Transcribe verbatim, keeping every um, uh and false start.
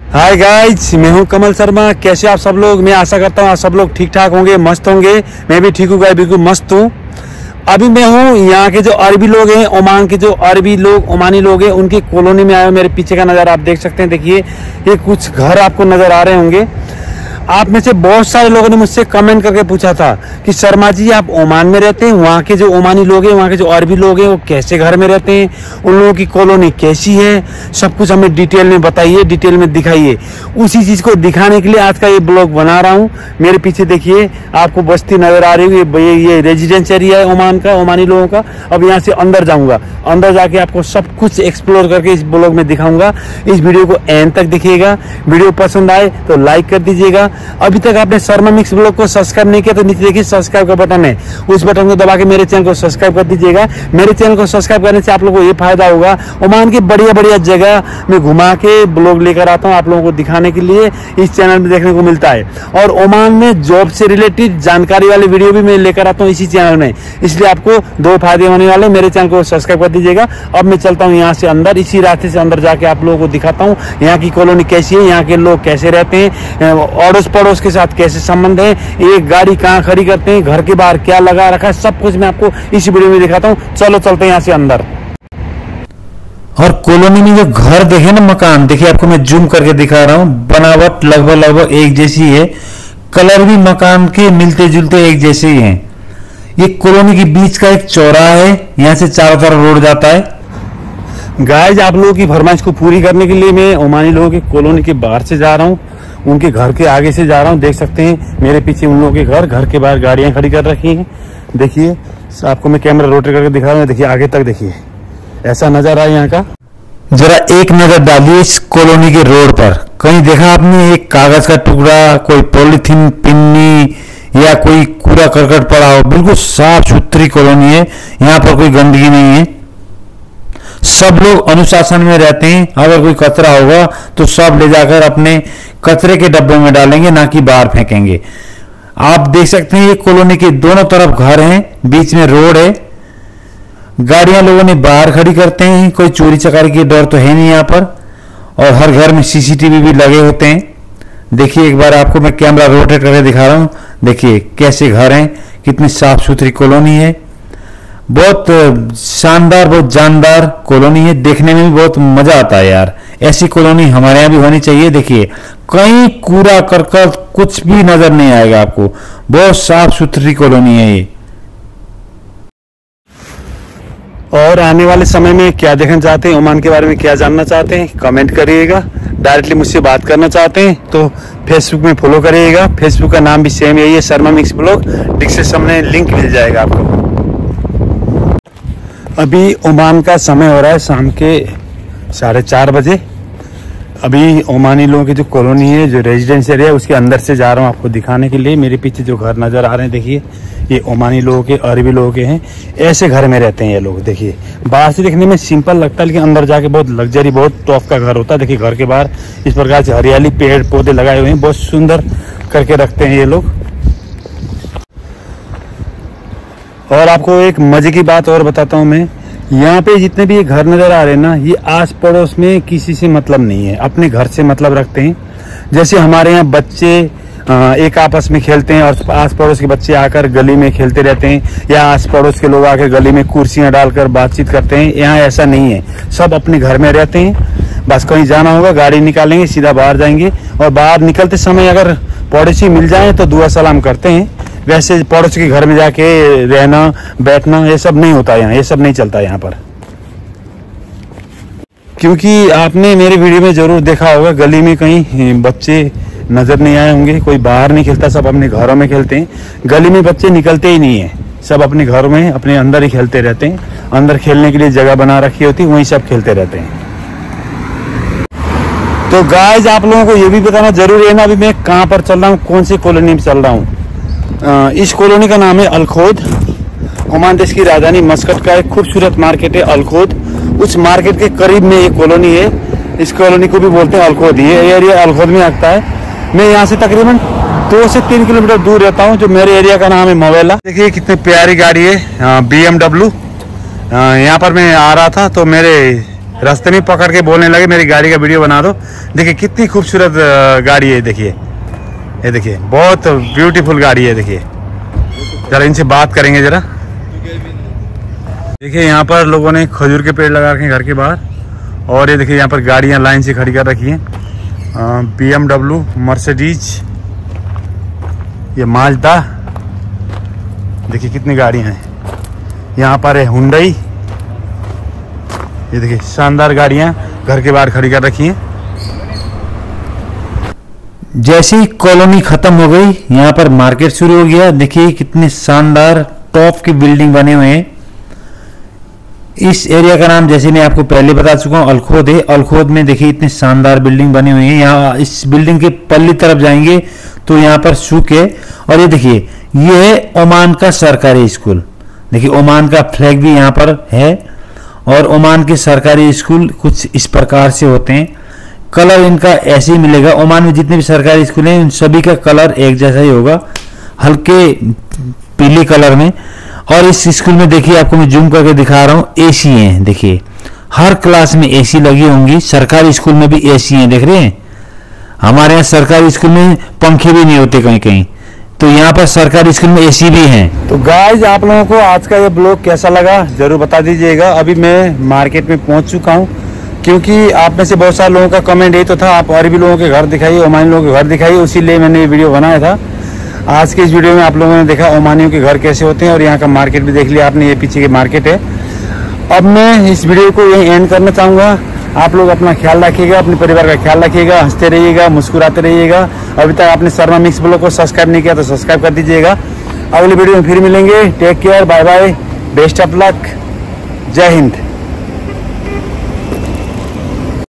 Hi guys, मैं हूं कमल शर्मा। कैसे आप सब लोग? मैं आशा करता हूं आप सब लोग ठीक ठाक होंगे, मस्त होंगे। मैं भी ठीक हूँ गाइस, बिल्कुल मस्त हूँ। अभी मैं हूँ यहाँ के जो अरबी लोग हैं, ओमान के जो अरबी लोग, ओमानी लोग हैं, उनकी कॉलोनी में आया हूँ। मेरे पीछे का नज़ारा आप देख सकते हैं। देखिए, ये कुछ घर आपको नजर आ रहे होंगे। आप में से बहुत सारे लोगों ने मुझसे कमेंट करके पूछा था कि शर्मा जी आप ओमान में रहते हैं, वहाँ के जो ओमानी लोग हैं, वहाँ के जो अरबी लोग हैं, वो कैसे घर में रहते हैं, उन लोगों की कॉलोनी कैसी है, सब कुछ हमें डिटेल में बताइए, डिटेल में दिखाइए। उसी चीज़ को दिखाने के लिए आज का ये ब्लॉग बना रहा हूँ। मेरे पीछे देखिए, आपको बस्ती नज़र आ रही है। ये ये रेजिडेंस एरिया है ओमान का, ओमानी लोगों का। अब यहाँ से अंदर जाऊँगा, अंदर जाके आपको सब कुछ एक्सप्लोर करके इस ब्लॉग में दिखाऊंगा। इस वीडियो को एंड तक देखिएगा। वीडियो पसंद आए तो लाइक कर दीजिएगा। अभी तक आपने शर्मा मिक्स ब्लॉग को सब्सक्राइब नहीं किया तो नीचे देखिए सब्सक्राइब का बटन है, उस बटन को दबा के मेरे चैनल को सब्सक्राइब कर दीजिएगा। मेरे चैनल को सब्सक्राइब करने से आप लोगों को ये फायदा होगा, ओमान की बढ़िया बढ़िया जगह में घुमा के ब्लॉग लेकर आता हूँ आप लोगों को दिखाने के लिए। इस चैनल में देखने को मिलता है, और ओमान में जॉब से रिलेटेड जानकारी वाले वीडियो भी मैं लेकर आता हूँ इसी चैनल में। इसलिए आपको दो फायदे होने वाले। मेरे चैनल को सब्सक्राइब कर दीजिएगा। अब मैं चलता हूँ यहाँ से अंदर, इसी रास्ते से अंदर जाके आप लोगों को दिखाता हूँ यहाँ की कॉलोनी कैसी है, यहाँ के लोग कैसे रहते हैं, अड़ोस पड़ोस के साथ कैसे संबंध है, एक गाड़ी कहाँ खड़ी करते हैं, घर के बाहर क्या लगा रखा है, सब कुछ मैं आपको इसी वीडियो में दिखाता हूँ। चलो चलते हैं यहाँ से अंदर। और कॉलोनी में जो घर देखे ना, मकान देखिए, आपको मैं जूम करके दिखा रहा हूँ। बनावट लगभग लगभग एक जैसी है, कलर भी मकान के मिलते जुलते एक जैसे ही हैं। ये कॉलोनी के बीच का एक चौराहा है, यहाँ से चारों तरफ रोड जाता है। गाइस, आप लोगों की फरमाइश को पूरी करने के लिए मैं ओमानी लोगों की कॉलोनी के बाहर से जा रहा हूँ, उनके घर के आगे से जा रहा हूँ। देख सकते हैं मेरे पीछे उन लोगों के घर, घर के बाहर गाड़ियां खड़ी कर रखी हैं। देखिए, आपको मैं कैमरा रोटेट करके दिखा रहा हूँ। देखिए आगे तक, देखिए ऐसा नजारा है यहाँ का। जरा एक नजर डालिए इस कॉलोनी के रोड पर। कहीं देखा आपने एक कागज का टुकड़ा, कोई पॉलिथीन पिन्नी या कोई कूड़ा करकट पड़ा हो? बिल्कुल साफ सुथरी कॉलोनी है, यहाँ पर कोई गंदगी नहीं है। सब लोग अनुशासन में रहते हैं। अगर कोई कचरा होगा तो सब ले जाकर अपने कचरे के डब्बों में डालेंगे, ना कि बाहर फेंकेंगे। आप देख सकते हैं ये कॉलोनी के दोनों तरफ घर हैं, बीच में रोड है। गाड़ियां लोगों ने बाहर खड़ी करते हैं, कोई चोरी चकारी की डर तो है नहीं यहाँ पर। और हर घर में सीसीटीवी भी लगे होते हैं। देखिए, एक बार आपको मैं कैमरा रोटेट करके दिखा रहा हूँ। देखिए कैसे घर हैं, कितनी साफ सुथरी कॉलोनी है। बहुत शानदार, बहुत जानदार कॉलोनी है। देखने में भी बहुत मजा आता है यार। ऐसी कॉलोनी हमारे यहाँ भी होनी चाहिए। देखिए, कहीं कूड़ा करकट कुछ भी नजर नहीं आएगा आपको। बहुत साफ सुथरी कॉलोनी है ये। और आने वाले समय में क्या देखना चाहते हैं, ओमान के बारे में क्या जानना चाहते हैं, कमेंट करिएगा। डायरेक्टली मुझसे बात करना चाहते हैं तो फेसबुक में फॉलो करिएगा। फेसबुक का नाम भी सेम यही है, शर्मा मिक्स ब्लॉग। डिस्क्रिप्शन में लिंक मिल जाएगा आपको। अभी ओमान का समय हो रहा है शाम के साढ़े चार बजे। अभी ओमानी लोगों की जो कॉलोनी है, जो रेजिडेंस एरिया है, उसके अंदर से जा रहा हूँ आपको दिखाने के लिए। मेरे पीछे जो घर नजर आ रहे हैं, देखिए ये ओमानी लोगों के, अरबी लोगों के हैं। ऐसे घर में रहते हैं ये लोग। देखिए, बाहर से देखने में सिंपल लगता है, लेकिन अंदर जाके बहुत लग्जरी, बहुत टॉप का घर होता है। देखिए घर के बाहर इस प्रकार से हरियाली, पेड़ पौधे लगाए हुए हैं, बहुत सुंदर करके रखते हैं ये लोग। और आपको एक मजे की बात और बताता हूँ मैं, यहाँ पे जितने भी ये घर नजर आ रहे हैं ना, ये आस पड़ोस में किसी से मतलब नहीं है, अपने घर से मतलब रखते हैं। जैसे हमारे यहाँ बच्चे एक आपस में खेलते हैं और आस पड़ोस के बच्चे आकर गली में खेलते रहते हैं, या आस पड़ोस के लोग आकर गली में कुर्सियां डालकर बातचीत करते हैं, यहाँ ऐसा नहीं है। सब अपने घर में रहते हैं। बस कहीं जाना होगा, गाड़ी निकालेंगे, सीधा बाहर जाएंगे, और बाहर निकलते समय अगर पड़ोसी मिल जाए तो दुआ सलाम करते हैं। वैसे पड़ोसी के घर में जाके रहना बैठना ये सब नहीं होता यहाँ, ये सब नहीं चलता यहाँ पर। क्योंकि आपने मेरे वीडियो में जरूर देखा होगा, गली में कहीं बच्चे नजर नहीं आए होंगे, कोई बाहर नहीं खेलता, सब अपने घरों में खेलते हैं। गली में बच्चे निकलते ही नहीं है, सब अपने घरों में, अपने अंदर ही खेलते रहते हैं। अंदर खेलने के लिए जगह बना रखी होती है, वहीं सब खेलते रहते हैं। तो गाइस, आप लोगों को ये भी बताना जरूरी है ना, अभी मैं कहाँ पर चल रहा हूँ, कौन सी कॉलोनी में चल रहा हूँ। इस कॉलोनी का नाम है अलखोद। ओमान देश की राजधानी मस्कट का एक खूबसूरत मार्केट है अलखोद। उस मार्केट के करीब में एक कॉलोनी है, इस कॉलोनी को भी बोलते हैं अलखोद। ये एरिया अलखोद में आता है। मैं यहाँ से तकरीबन दो से तीन किलोमीटर दूर रहता हूँ। जो मेरे एरिया का नाम है मोवेला। देखिए कितनी प्यारी गाड़ी है, बी एम डब्ल्यू। यहाँ पर मैं आ रहा था तो मेरे रास्ते में पकड़ के बोलने लगे मेरी गाड़ी का वीडियो बना दो। देखिए कितनी खूबसूरत गाड़ी है, देखिए ये देखिए बहुत ब्यूटीफुल गाड़ी है। देखिए जरा इनसे बात करेंगे जरा। देखिए यहाँ पर लोगों ने खजूर के पेड़ लगा रखे हैं घर के बाहर, और ये देखिए यहाँ पर गाड़ियाँ लाइन से खड़ी कर रखी हैं। बी एम डब्ल्यू, मर्सिडीज, ये माजदा, देखिए कितनी गाड़ियाँ हैं। यहाँ पर है हुंडई, ये देखिए शानदार गाड़ियाँ घर के बाहर खड़ी कर रखी हैं। जैसे ही कॉलोनी खत्म हो गई यहाँ पर मार्केट शुरू हो गया। देखिए कितने शानदार टॉप की बिल्डिंग बने हुए हैं। इस एरिया का नाम जैसे मैं आपको पहले बता चुका हूँ अलखोद है। अलखोद में देखिए इतने शानदार बिल्डिंग बनी हुई है। यहाँ इस बिल्डिंग के पल्ली तरफ जाएंगे तो यहाँ पर सूक है, और ये देखिए ये है ओमान का सरकारी स्कूल। देखिए ओमान का फ्लैग भी यहाँ पर है, और ओमान के सरकारी स्कूल कुछ इस प्रकार से होते हैं। कलर इनका ऐसे ही मिलेगा। ओमान में जितने भी सरकारी स्कूल हैं उन सभी का कलर एक जैसा ही होगा, हल्के पीले कलर में। और इस स्कूल में देखिए आपको मैं जूम करके दिखा रहा हूँ, एसी है। देखिए हर क्लास में एसी लगी होंगी। सरकारी स्कूल में भी एसी है, देख रहे हैं। हमारे यहाँ सरकारी स्कूल में पंखे भी नहीं होते कहीं कहीं, तो यहाँ पर सरकारी स्कूल में एसी भी है। तो गाइज आप लोगों को आज का ये ब्लॉग कैसा लगा जरूर बता दीजिएगा। अभी मैं मार्केट में पहुंच चुका हूँ, क्योंकि आप में से बहुत सारे लोगों का कमेंट ये तो था आप और भी लोगों के घर दिखाइए, ओमानी लोगों के घर दिखाइए, इसीलिए मैंने ये वीडियो बनाया था। आज के इस वीडियो में आप लोगों ने देखा ओमानियों के घर कैसे होते हैं, और यहाँ का मार्केट भी देख लिया आपने। ये पीछे की मार्केट है। अब मैं इस वीडियो को यहीं एंड करना चाहूँगा। आप लोग अपना ख्याल रखिएगा, अपने परिवार का ख्याल रखिएगा, हंसते रहिएगा, मुस्कुराते रहिएगा। अभी तक आपने शर्मा मिक्स ब्लॉग को सब्सक्राइब नहीं किया तो सब्सक्राइब कर दीजिएगा। अगली वीडियो में फिर मिलेंगे। Take care, bye bye, best of luck, जय हिंद।